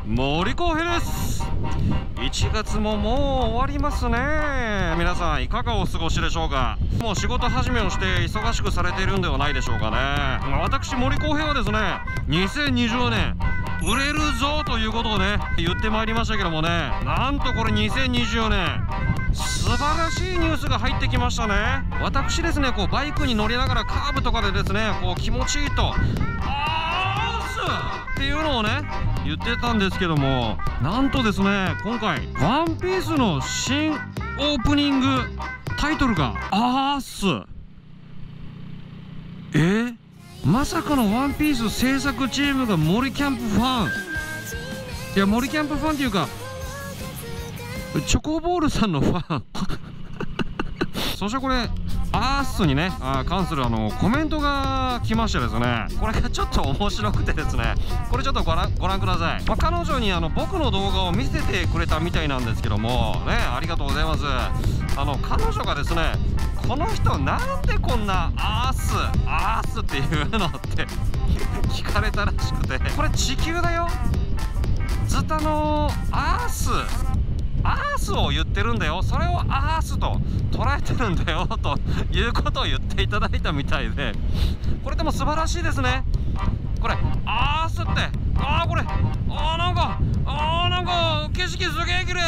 森康平です。1月ももう終わりますね。皆さんいかがお過ごしでしょうか。もう仕事始めをして忙しくされているんではないでしょうかね。私森康平はですね、2020年売れるぞということをね言ってまいりましたけどもね、なんとこれ2024年素晴らしいニュースが入ってきましたね。私ですね、こうバイクに乗りながらカーブとかでですね、こう気持ちいいとっていうのをね言ってたんですけども、なんとですね、今回ワンピースの新オープニングタイトルがアース。まさかのワンピース制作チームが森キャンプファン。いや、森キャンプファンっていうかチョコボールさんのファンそしてこれアースにね関するコメントが来ましてですね、これがちょっと面白くてですね、これちょっとご覧ください。彼女に僕の動画を見せてくれたみたいなんですけどもね、ありがとうございます。彼女がですね、この人なんでこんなアースっていうのって聞かれたらしくて、これ地球だよ、ずっとアースを言ってるんだよ、それをアースと捉えてるんだよということを言っていただいたみたいで、これでも素晴らしいですね。これアースってこれなんか景色すげえ綺麗。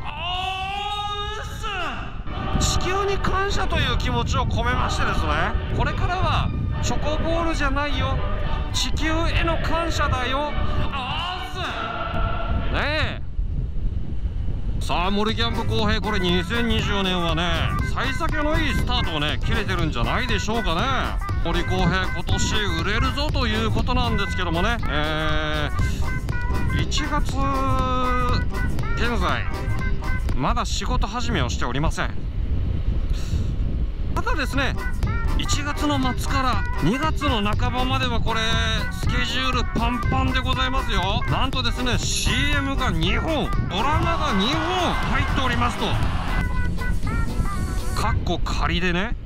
地球に感謝という気持ちを込めましてですね、これからはチョコボールじゃないよ、地球への感謝だよ、アースねえ。さあ森キャンプ公平、これ2024年はね幸先のいいスタートをね切れてるんじゃないでしょうかね。森公平今年売れるぞということなんですけどもね、1月現在まだ仕事始めをしておりません。ただですね、1月の末から2月の半ばまではこれスケジュールパンパンでございますよ。なんとですね CM が2本、ドラマが2本入っておりますと。カッコ仮でね、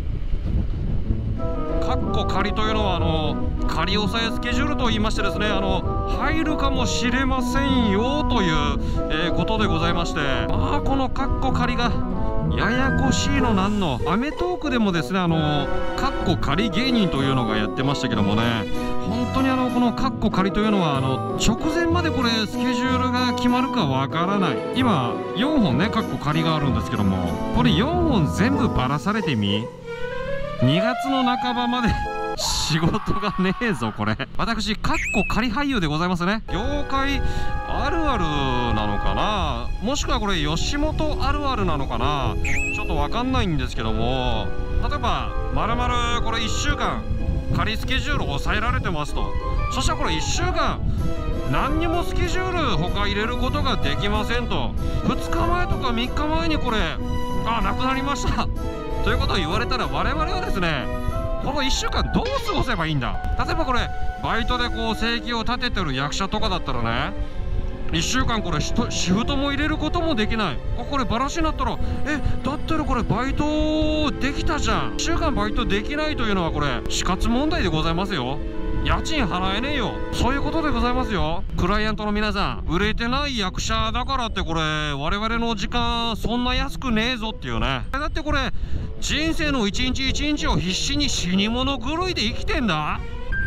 カッコ仮というのは仮押さえスケジュールと言いましてですね、入るかもしれませんよという、ことでございまして、このカッコ仮がややこしいのなんの。アメトークでもですねカッコ仮芸人というのがやってましたけどもね、本当にこのカッコ仮というのは直前までこれスケジュールが決まるかわからない。今4本ねカッコ仮があるんですけども、これ4本全部ばらされてみ、2月の半ばまで仕事がねえぞこれ。私カッコ仮俳優でございますね。業界あるあるなのかな、もしくはこれ吉本あるあるなのかな、ちょっとわかんないんですけども、例えばまるまるこれ1週間仮スケジュール抑えられてますと。そしたらこれ1週間何にもスケジュール他入れることができませんと。2日前とか3日前にこれなくなりましたということを言われたら、我々はですねこの1週間どう過ごせばいいんだ。例えばこれバイトでこう生計を立ててる役者とかだったらね、1週間これシフトも入れることもできない。これバラシになったらだったらこれバイトできたじゃん。1週間バイトできないというのはこれ死活問題でございますよ。家賃払えねえよ、そういうことでございますよ。クライアントの皆さん、売れてない役者だからってこれ我々の時間そんな安くねえぞっていうね。だってこれ人生の一日一日を必死に死に物狂いで生きてんだ。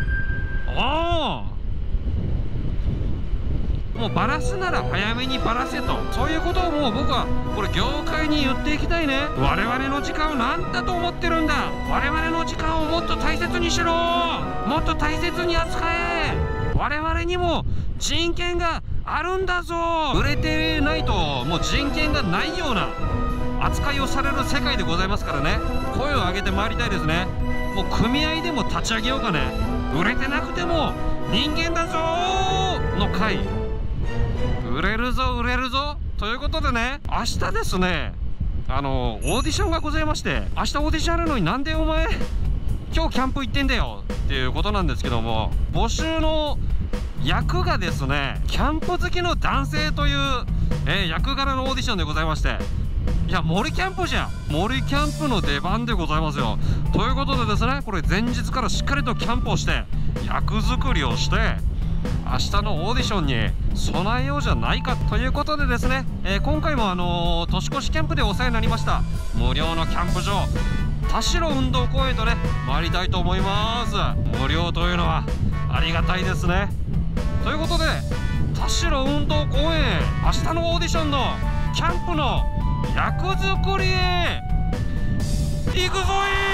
もうバラすなら早めにバラせと、そういうことをもう僕はこれ業界に言っていきたいね。我々の時間を何だと思ってるんだ。我々の時間をもっと大切にしろ、もっと大切に扱え。我々にも人権があるんだぞ。売れてないともう人権がないような扱いをされる世界でございますからね、声を上げてまいりたいですね。もう組合でも立ち上げようかね。売れてなくても人間だぞの会、売れるぞ売れるぞということでね、明日ですねオーディションがございまして、明日オーディションあるのになんでお前今日キャンプ行ってんだよっていうことなんですけども、募集の役がですねキャンプ好きの男性という、役柄のオーディションでございまして、いや森キャンプじゃん、森キャンプの出番でございますよ。ということでですね、これ前日からしっかりとキャンプをして役作りをして、明明日のオーディションに備えようじゃないかということでですね、今回も年越しキャンプでお世話になりました無料のキャンプ場田代運動公園とね参りたいと思います。無料というのはありがたいですね。ということで田代運動公園、明日のオーディションのキャンプの役作りへ行くぞ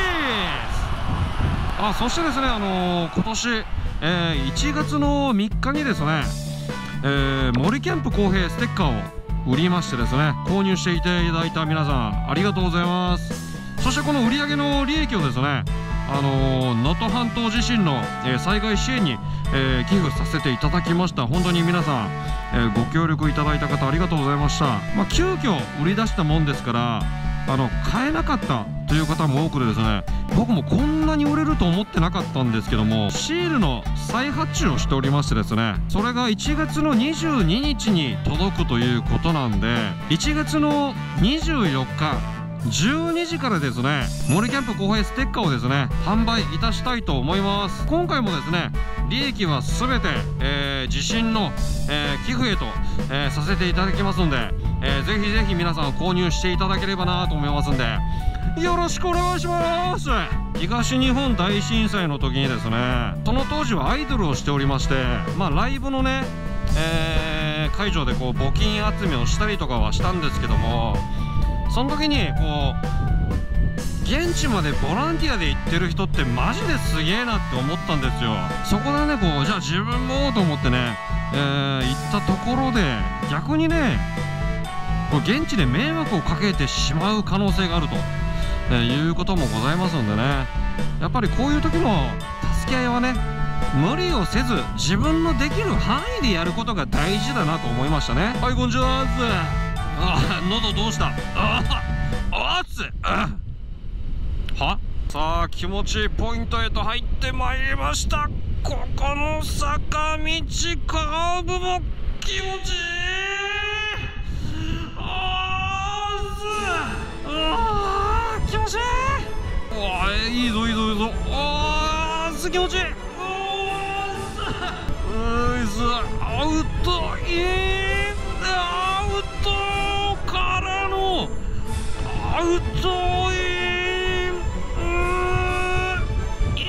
い。そしてですね、今年、1月の3日にですね、森キャンプ公平ステッカーを売りましてですね、購入していただいた皆さんありがとうございます。そしてこの売上の利益をですね、能登半島地震の、災害支援に、寄付させていただきました。本当に皆さん、ご協力いただいた方ありがとうございました。急遽売り出したもんですから買えなかったという方も多くてですね、僕もこんなに売れると思ってなかったんですけども、シールの再発注をしておりましてですね、それが1月の22日に届くということなんで、1月の24日12時からですね、森キャンプ公平ステッカーをですね販売いたしたいと思います。今回もですね利益は全て、地震の、寄付へと、させていただきますので、ぜひぜひ皆さん購入していただければなと思いますんでよろしくお願いします。東日本大震災の時にですね、その当時はアイドルをしておりまして、ライブのね、会場でこう募金集めをしたりとかはしたんですけども、その時にこう現地までボランティアで行ってる人ってマジですげえなって思ったんですよ。そこでねこうじゃあ自分もと思ってね、行ったところで逆にねこう現地で迷惑をかけてしまう可能性があると、いうこともございますのでね、やっぱりこういう時の助け合いはね無理をせず自分のできる範囲でやることが大事だなと思いましたね。はい、こんにちは。喉どうした？は？さあ気持ちいいポイントへと入ってまいりました。ここの坂道カーブも気持ちいい。気持ちいい。いいぞいいぞいいぞ。気持ちいい。アウトインアウトからのアウトインイン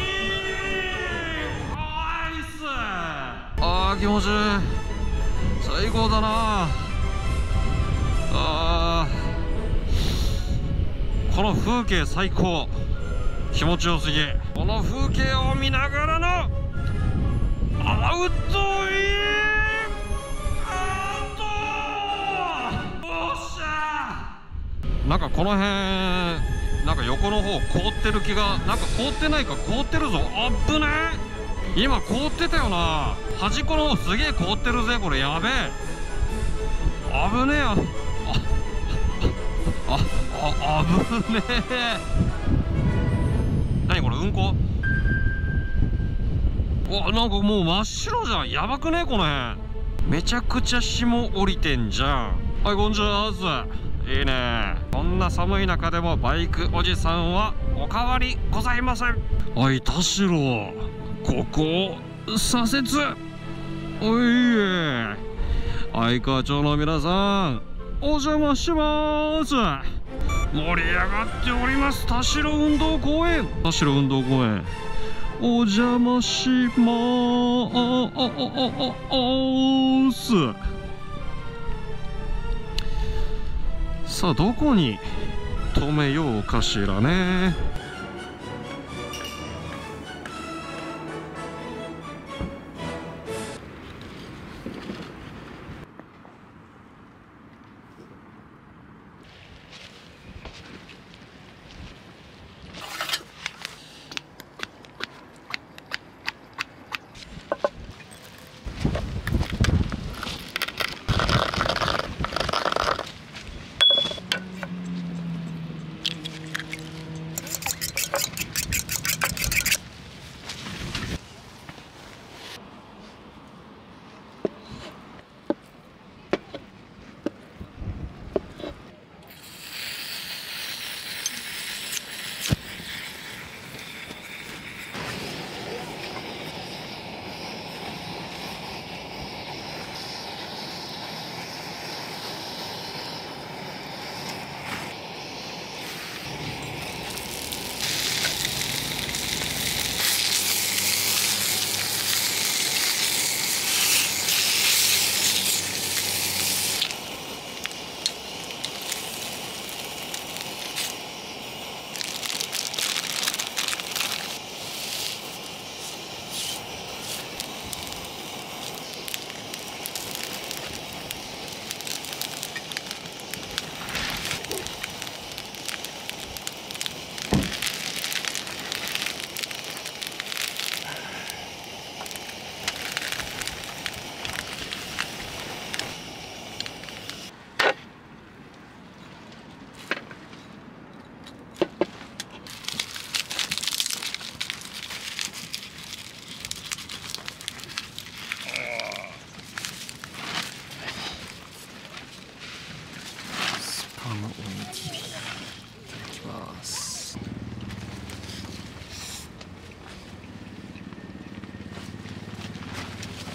ナイス。気持ちいい。最高だな。この風景最高。気持ちよすぎ。この風景を見ながらのアウトインなんかこの辺なんか横の方凍ってる気が、なんか凍ってないか凍ってるぞ。あっぶねえ、今凍ってたよな。端っこの方すげえ凍ってるぜ。これやべえ、危ねえ。危ねえ。何これ運行。なんかもう真っ白じゃん。やばくねこの辺。めちゃくちゃ霜降りてんじゃん。はい、こんにちは。いいね。こんな寒い中でもバイクおじさんはおかわりございません。はい、田代ここ左折。おい相川町の皆さんお邪魔します。盛り上がっております田代運動公園。田代運動公園お邪魔します。さあどこに止めようかしらね。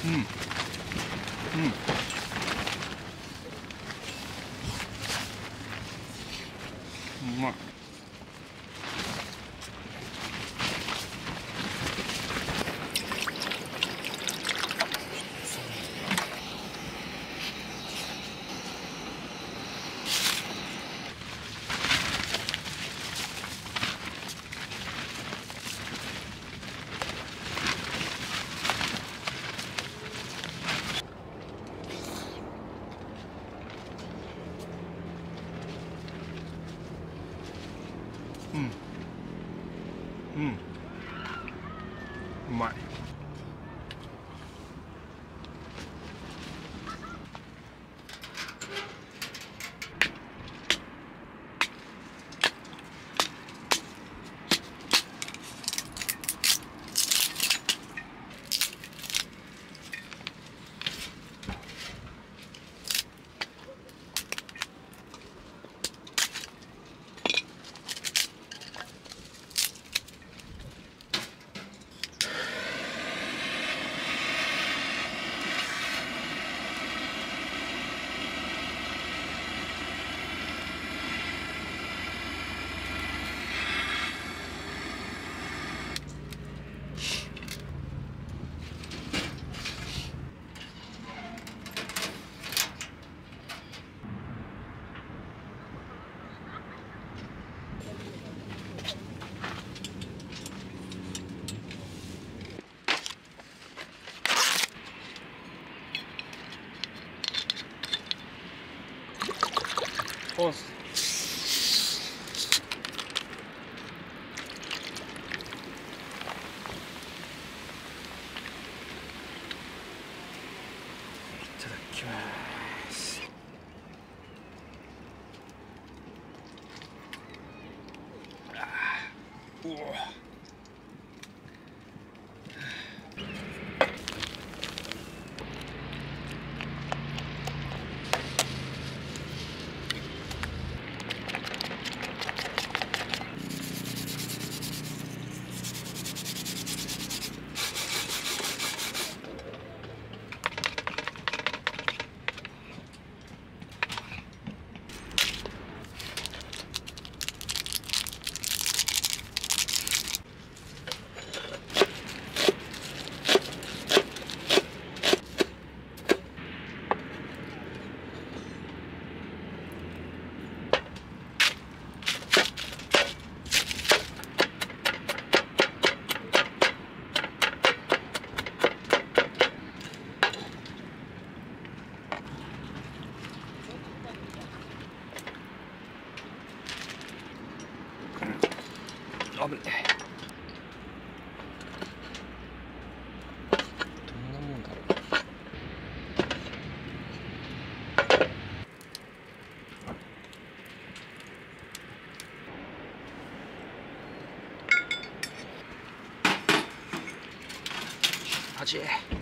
うまい。うまい。ポンス。いただきます。うお。危ねえ。どんなもんだろう。味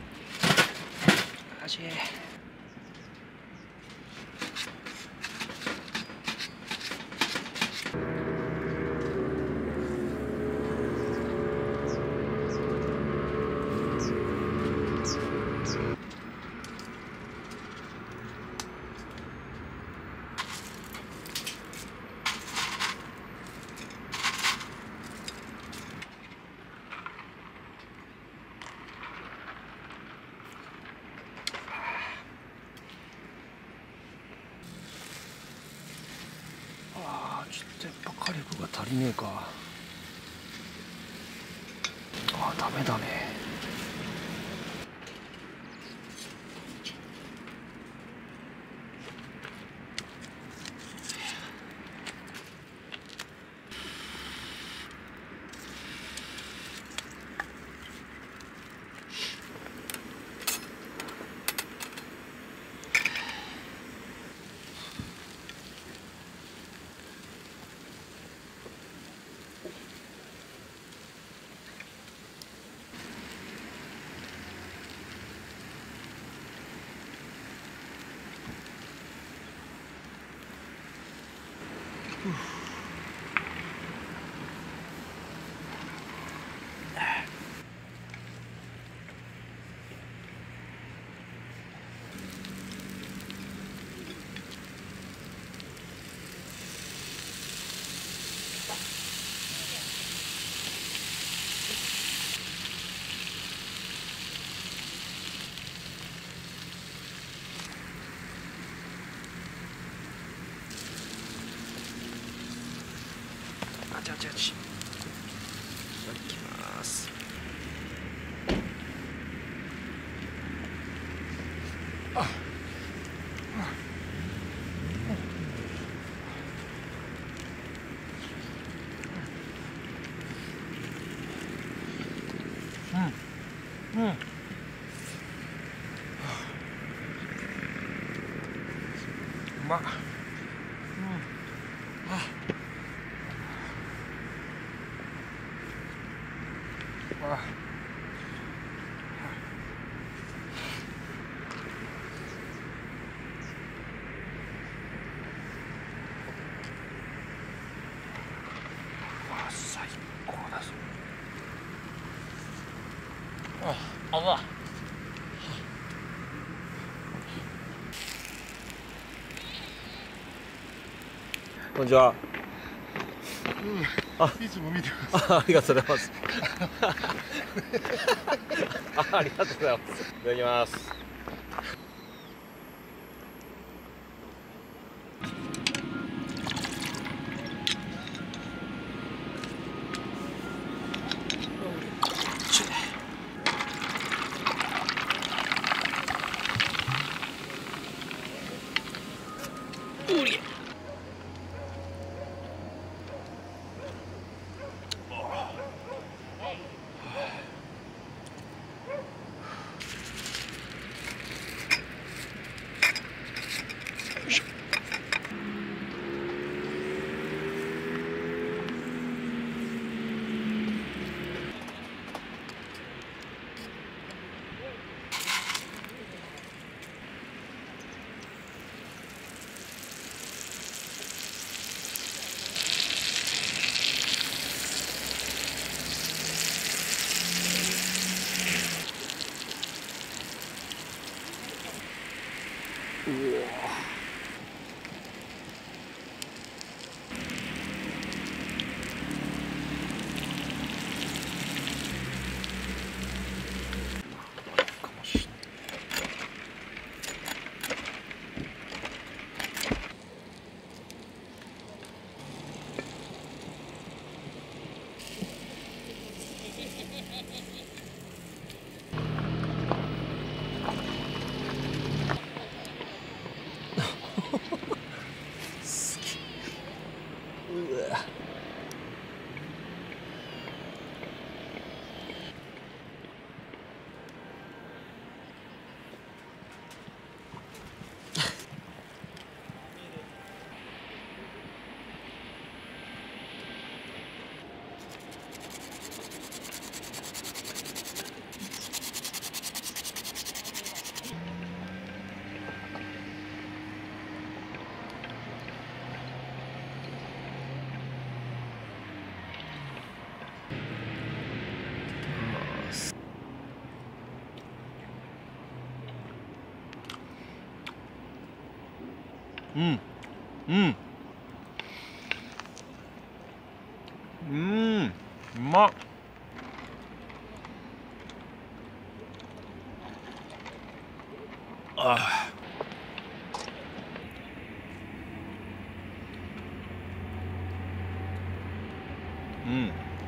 ちょっとやっぱ火力が足りねえか。ダメだね。 ちあちあち。いきます。あ。うん。うん。うまっ。あ。最高だぞ。あわ。こんにちは。 いつも見てます。 ありがとうございます。ありがとうございます。いただきます。うりゃ。うわ。うわ。うん。うん。うまっ。ああ。うん。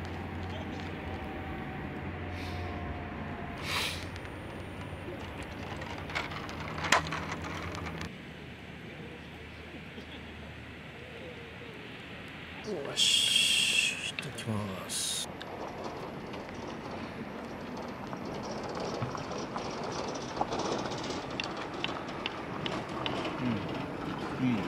よし、いただきます。うん。うん。うん。うん。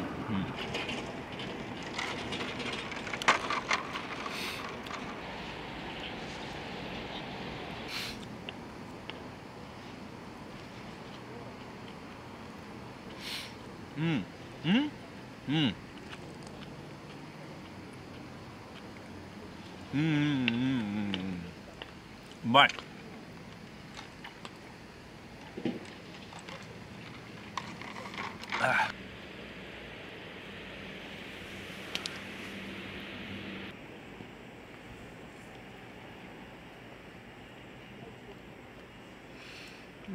うん。うん。うん。うん。うん。うん。うまい。ああ。うん。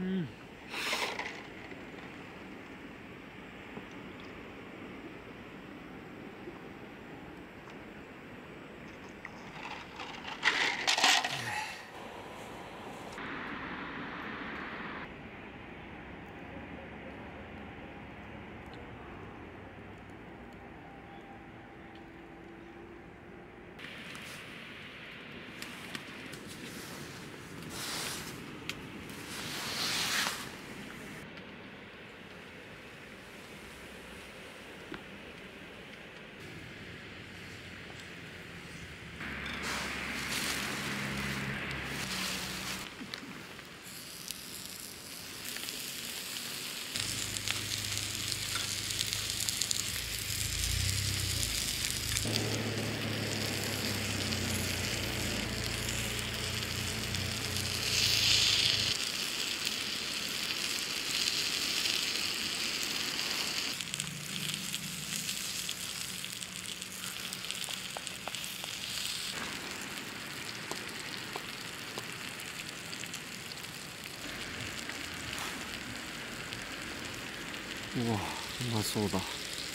うわ、うまそうだ。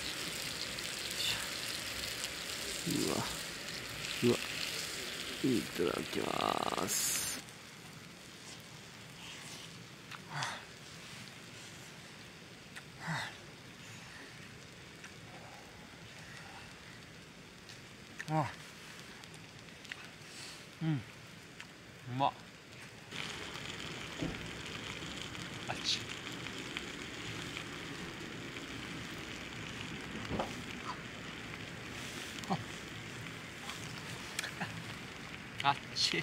うわうわ、いただきます。 あ、うん、うまっ。あっち。あっち。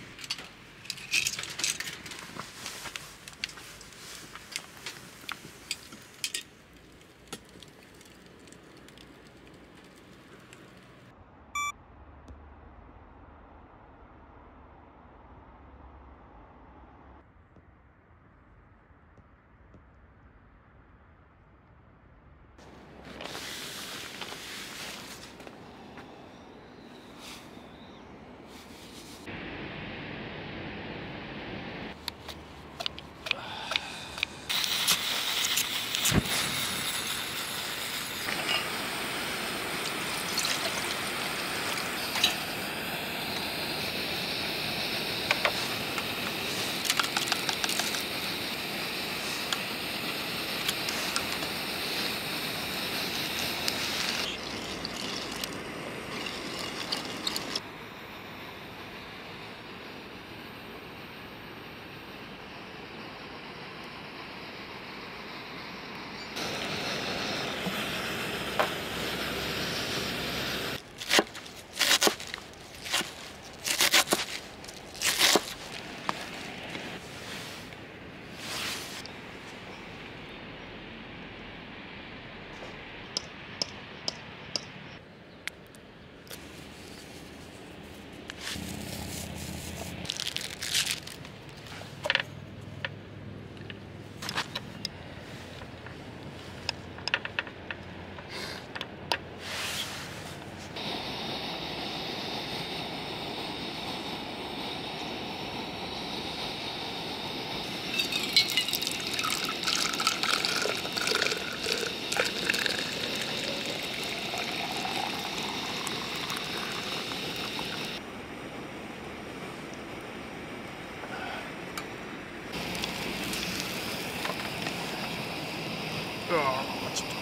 ちょっと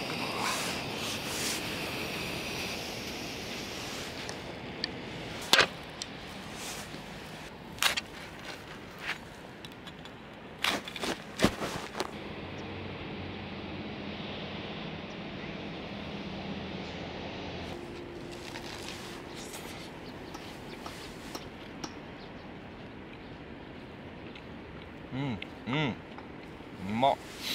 うん、うまっ。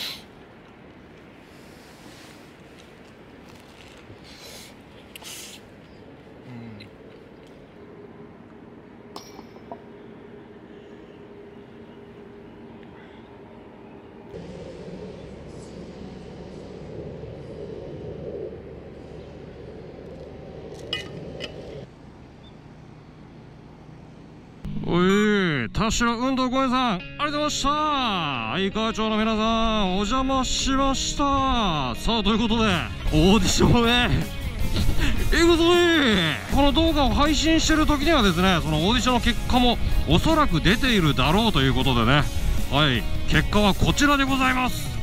おい、田代運動公園さん、ありがとうございました。相川町の皆さん、お邪魔しました。さあ、ということで、オーディションへ行くぞい。この動画を配信してる時にはですね、そのオーディションの結果もおそらく出ているだろうということでね、はい、結果はこちらでございます。